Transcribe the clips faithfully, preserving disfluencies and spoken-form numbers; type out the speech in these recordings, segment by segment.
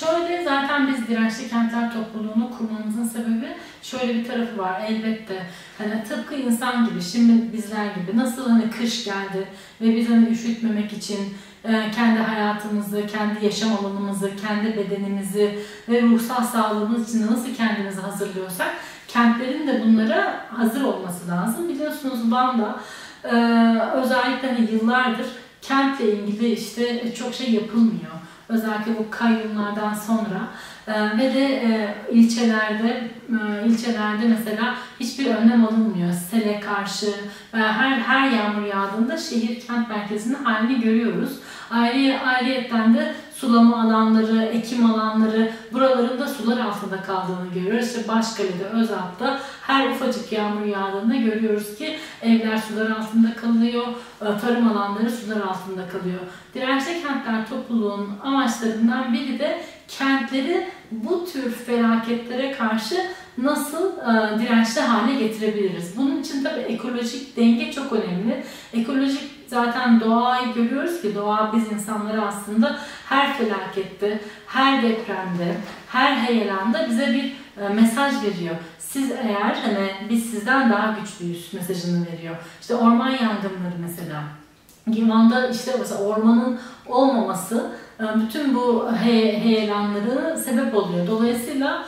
Şöyle, zaten biz dirençli kentler topluluğunu kurmamızın sebebi şöyle bir tarafı var elbette. Hani tıpkı insan gibi, şimdi bizler gibi nasıl hani kış geldi ve biz hani üşütmemek için e, kendi hayatımızı, kendi yaşam alanımızı, kendi bedenimizi ve ruhsal sağlığımız için nasıl kendimizi hazırlıyorsak kentlerin de bunlara hazır olması lazım. Biliyorsunuz Van'da e, özellikle hani yıllardır kentle ilgili işte çok şey yapılmıyor. Özellikle bu kayyumlardan sonra e, ve de e, ilçelerde e, ilçelerde mesela hiçbir önlem alınmıyor. Sele karşı ve her her yağmur yağdığında şehir kent merkezinin halini görüyoruz. Ayrı, ayrıyetten de sulama alanları, ekim alanları, buraların da sular altında kaldığını görüyoruz. İşte Başkale'de, Özalp'ta her ufacık yağmur yağdığında görüyoruz ki evler sular altında kalıyor, tarım alanları sular altında kalıyor. Dirençli Kentler Topluluğu'nun amaçlarından biri de kentleri bu tür felaketlere karşı nasıl e, dirençli hale getirebiliriz? Bunun için tabii ekolojik denge çok önemli. Ekolojik zaten doğayı görüyoruz ki doğa biz insanları aslında her felakette, her depremde, her heyelanda bize bir e, mesaj veriyor. Siz eğer hani biz sizden daha güçlüyüz mesajını veriyor. İşte orman yangınları mesela. Van'da işte mesela ormanın olmaması bütün bu he heyelanları sebep oluyor. Dolayısıyla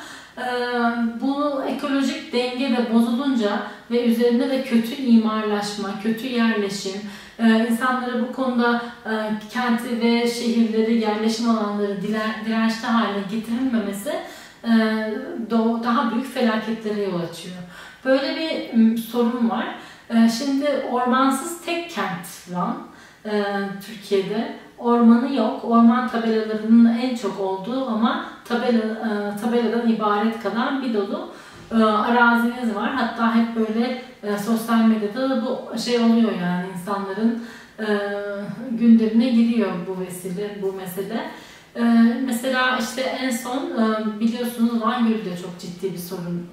bu ekolojik denge de bozulunca ve üzerinde de kötü imarlaşma, kötü yerleşim, insanları bu konuda kenti ve şehirleri, yerleşim alanları dirençli hale getirilmemesi daha büyük felaketlere yol açıyor. Böyle bir sorun var. Şimdi ormansız tek kent Van Türkiye'de. Ormanı yok. Orman tabelalarının en çok olduğu ama tabela, tabeladan ibaret kalan bir dolu araziniz var. Hatta hep böyle sosyal medyada bu şey oluyor yani insanların gündemine giriyor bu vesile, bu mesele. Mesela işte en son biliyorsunuz Van Gölü de çok ciddi bir sorun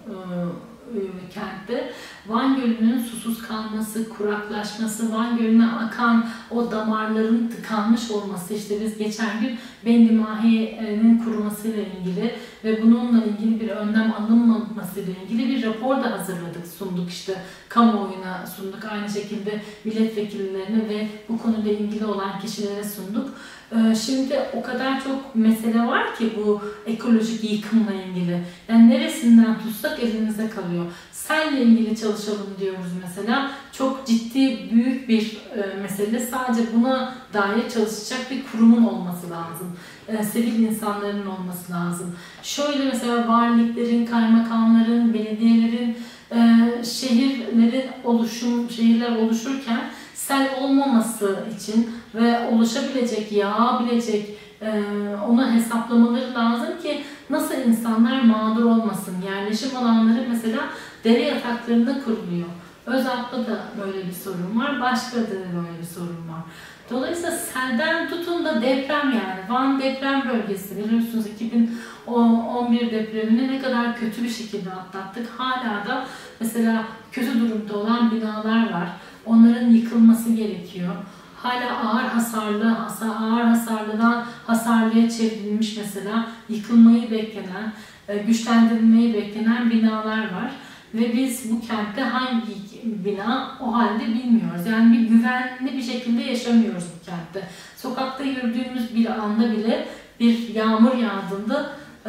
kentte. Van Gölü'nün susuz kalması, kuraklaşması, Van Gölü'ne akan o damarların tıkanmış olması, işte biz geçen gün Bendi Mahi'nin kurumasıyla ilgili ve bununla ilgili bir önlem alınmamasıyla ilgili bir rapor da hazırladık, sunduk işte kamuoyuna sunduk, aynı şekilde milletvekillerine ve bu konuyla ilgili olan kişilere sunduk. Şimdi o kadar çok mesele var ki bu ekolojik yıkımla ilgili. Yani neresinden tutsak elimizde kalıyor. Selle ilgili çalışalım diyoruz mesela. Çok ciddi, büyük bir mesele. Sadece buna dair çalışacak bir kurumun olması lazım. Sivil insanların olması lazım. Şöyle mesela valiliklerin, kaymakamların, belediyelerin, şehirlerin oluşum, şehirler oluşurken sel olmaması için ve oluşabilecek, yağabilecek onu hesaplamaları lazım ki nasıl insanlar mağdur olmasın. Yerleşim alanları mesela dere yataklarında kuruluyor. Özalp'ta da böyle bir sorun var. Başka da böyle bir sorun var. Dolayısıyla selden tutun da deprem yani. Van deprem bölgesi. Biliyorsunuz iki bin on bir depremini ne kadar kötü bir şekilde atlattık. Hala da mesela kötü durumda olan binalar var. Onların yıkılması gerekiyor. Hala ağır hasarlı, ağır hasarlıdan hasarlıya çevrilmiş mesela yıkılmayı beklenen, güçlendirilmeyi beklenen binalar var. Ve biz bu kentte hangi bina o halde bilmiyoruz. Yani bir güvenli bir şekilde yaşamıyoruz bu kentte. Sokakta yürüdüğümüz bir anda bile bir yağmur yağdığında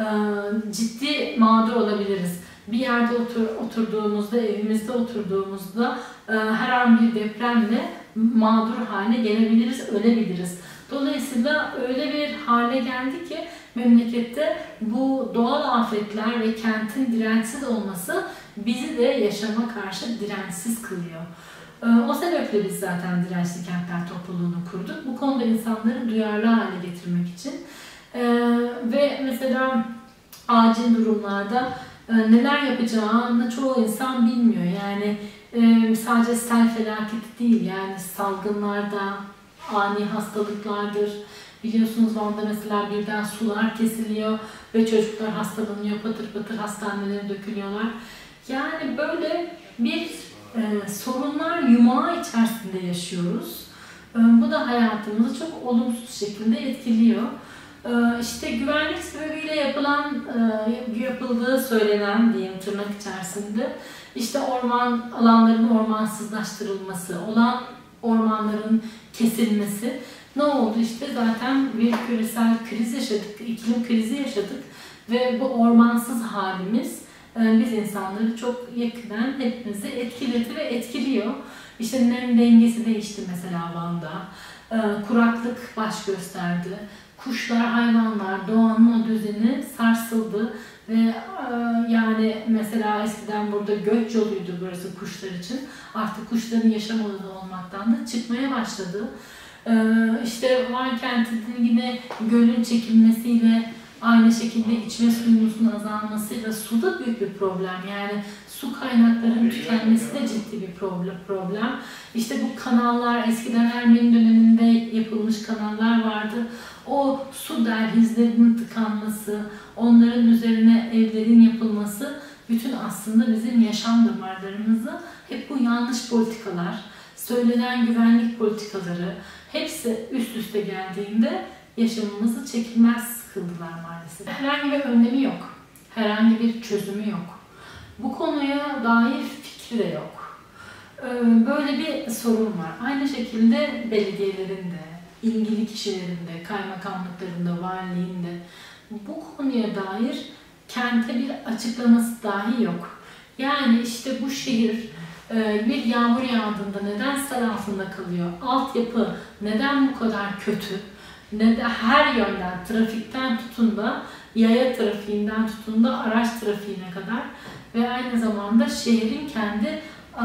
ciddi mağdur olabiliriz. Bir yerde otur, oturduğumuzda, evimizde oturduğumuzda her an bir depremle mağdur hale gelebiliriz, ölebiliriz. Dolayısıyla öyle bir hale geldi ki memlekette bu doğal afetler ve kentin dirençsiz olması bizi de yaşama karşı dirençsiz kılıyor. O sebeple biz zaten Dirençli Kentler Topluluğu'nu kurduk. Bu konuda insanları duyarlı hale getirmek için. Ve mesela acil durumlarda neler yapacağını çoğu insan bilmiyor. Yani sadece sel felaketi değil, yani salgınlarda, ani hastalıklardır. Biliyorsunuz Van'da mesela birden sular kesiliyor ve çocuklar hastalanıyor, patır patır hastanelere dökülüyorlar. Yani böyle bir e, sorunlar yumağı içerisinde yaşıyoruz. E, bu da hayatımızı çok olumsuz şekilde etkiliyor. İşte güvenlik sebebiyle yapılan, yapıldığı söylenen diyeyim tırnak içerisinde işte orman alanlarının ormansızlaştırılması, olan ormanların kesilmesi. Ne oldu işte zaten bir küresel kriz yaşadık, iklim krizi yaşadık ve bu ormansız halimiz biz insanları çok yakından hepimizi etkiledi ve etkiliyor. İşte nem dengesi değişti mesela Van'da, kuraklık baş gösterdi. Kuşlar, hayvanlar, doğanın o düzeni sarsıldı ve e, yani mesela eskiden burada göç yoluydu burası kuşlar için. Artık kuşların yaşam alanı olmaktan da çıkmaya başladı. E, işte Van kentinin yine gölün çekilmesiyle aynı şekilde içme suyumuzun azalmasıyla su da büyük bir problem. Yani su kaynaklarının tükenmesi de ciddi bir problem. İşte bu kanallar, eskiden Ermeni döneminde yapılmış kanallar vardı. O su dehlizlerinin tıkanması, onların üzerine evlerin yapılması, bütün aslında bizim yaşam damarlarımızı hep bu yanlış politikalar, söylenen güvenlik politikaları hepsi üst üste geldiğinde yaşamımızı çekilmez kıldılar maalesef. Herhangi bir önlemi yok, herhangi bir çözümü yok. Bu konuya dair fikri de yok. Böyle bir sorun var. Aynı şekilde belediyelerin de, ilgili kişilerin de, kaymakamlıklarında, valiliğinde bu konuya dair kente bir açıklaması dahi yok. Yani işte bu şehir bir yağmur yağdığında neden sel altında kalıyor? Altyapı neden bu kadar kötü? Neden her yönden, trafikten tutun da, yaya trafiğinden tutun da araç trafiğine kadar ve aynı zamanda şehrin kendi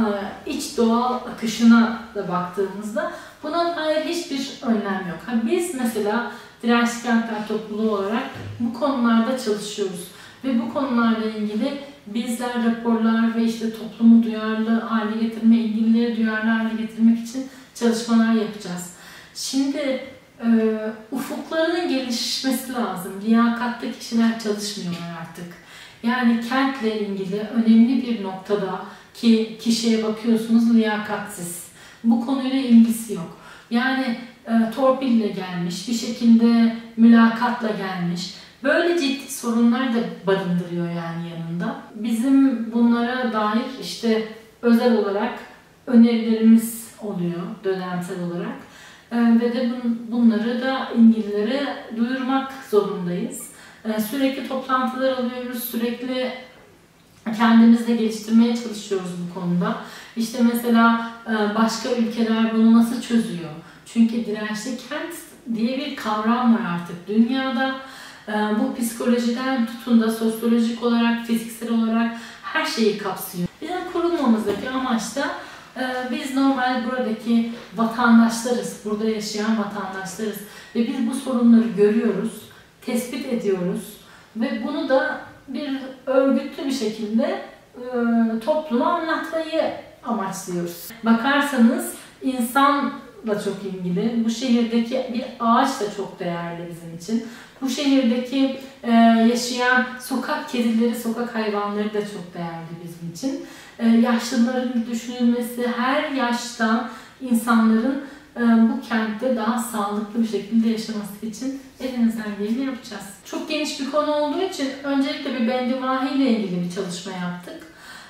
iç doğal akışına da baktığımızda buna dair hiçbir önlem yok. Biz mesela Dirençli Kentler Topluluğu olarak bu konularda çalışıyoruz ve bu konularla ilgili bizler raporlar ve işte toplumu duyarlı hale getirme, ilgilileri duyarlı hale getirmek için çalışmalar yapacağız. Şimdi e, ufuklarının gelişmesi lazım. Liyakatlı kişiler çalışmıyorlar artık. Yani kentle ilgili önemli bir noktada ki kişiye bakıyorsunuz liyakatsiz. Bu konuyla ilgisi yok. Yani e, torpille gelmiş, bir şekilde mülakatla gelmiş. Böyle ciddi sorunlar da barındırıyor yani yanında. Bizim bunlara dair işte özel olarak önerilerimiz oluyor dönemsel olarak. E, ve de bun, bunları da ilgililere duyurmak zorundayız. E, sürekli toplantılar alıyoruz, sürekli kendimizi de geliştirmeye çalışıyoruz bu konuda. İşte mesela başka ülkeler bunu nasıl çözüyor? Çünkü dirençli kent diye bir kavram var artık dünyada. Bu psikolojiden tutun da sosyolojik olarak, fiziksel olarak her şeyi kapsıyor. Bizim kurulmamızdaki amaç da biz normal buradaki vatandaşlarız, burada yaşayan vatandaşlarız. Ve biz bu sorunları görüyoruz, tespit ediyoruz ve bunu da bir örgütlü bir şekilde e, topluma anlatmayı amaçlıyoruz. Bakarsanız insanla çok ilgili, bu şehirdeki bir ağaç da çok değerli bizim için. Bu şehirdeki e, yaşayan sokak kedileri, sokak hayvanları da çok değerli bizim için. E, yaşlıların düşünülmesi, her yaştan insanların bu kentte daha sağlıklı bir şekilde yaşaması için elimizden geleni yapacağız. Çok geniş bir konu olduğu için öncelikle bir bendimahi ile ilgili bir çalışma yaptık.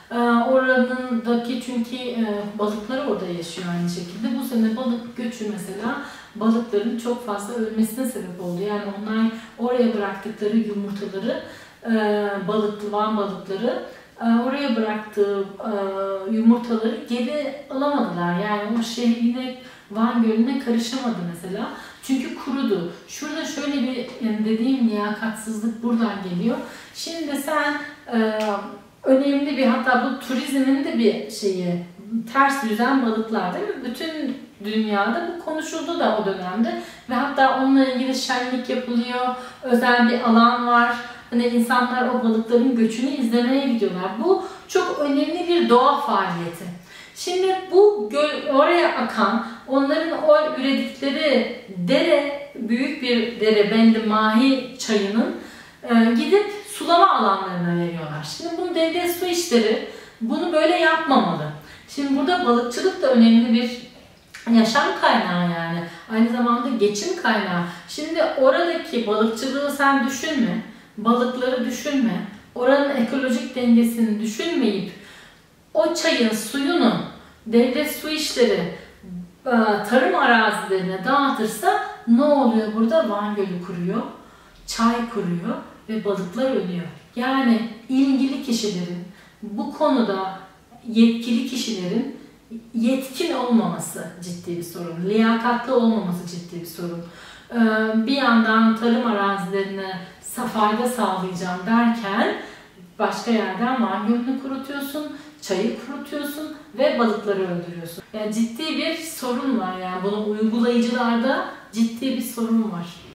Oranındaki çünkü balıklar orada yaşıyor aynı şekilde. Bu sene balık göçü mesela balıkların çok fazla ölmesine sebep oldu. Yani onlar oraya bıraktıkları yumurtaları, balıklı Van balıkları oraya bıraktığı yumurtaları geri alamadılar. Yani o şehrine Van Gölü'ne karışamadı mesela. Çünkü kurudu. Şurada şöyle bir yani dediğim liyakatsızlık buradan geliyor. Şimdi sen e, önemli bir hatta bu turizmin de bir şeyi ters yüzen balıklar değil mi? Bütün dünyada bu konuşuldu da o dönemde ve hatta onunla ilgili şenlik yapılıyor. Özel bir alan var. Hani insanlar o balıkların göçünü izlemeye gidiyorlar. Bu çok önemli bir doğa faaliyeti. Şimdi bu göl, oraya akan, onların o üredikleri dere, büyük bir dere, Bendimahi çayının e, gidip sulama alanlarına veriyorlar. Şimdi bunu devlet su işleri bunu böyle yapmamalı. Şimdi burada balıkçılık da önemli bir yaşam kaynağı yani. Aynı zamanda geçim kaynağı. Şimdi oradaki balıkçılığı sen düşünme. Balıkları düşünme. Oranın ekolojik dengesini düşünmeyip o çayın suyunu devlet su işleri tarım arazilerine dağıtırsa ne oluyor burada? Van Gölü kuruyor, çay kuruyor ve balıklar ölüyor. Yani ilgili kişilerin, bu konuda yetkili kişilerin yetkin olmaması ciddi bir sorun. Liyakatli olmaması ciddi bir sorun. Bir yandan tarım arazilerine fayda sağlayacağım derken başka yerden Van Gölü'nü kurutuyorsun, çayı kurutuyorsun ve balıkları öldürüyorsun. Yani ciddi bir sorun var yani. Bunu uygulayıcılarda ciddi bir sorun var.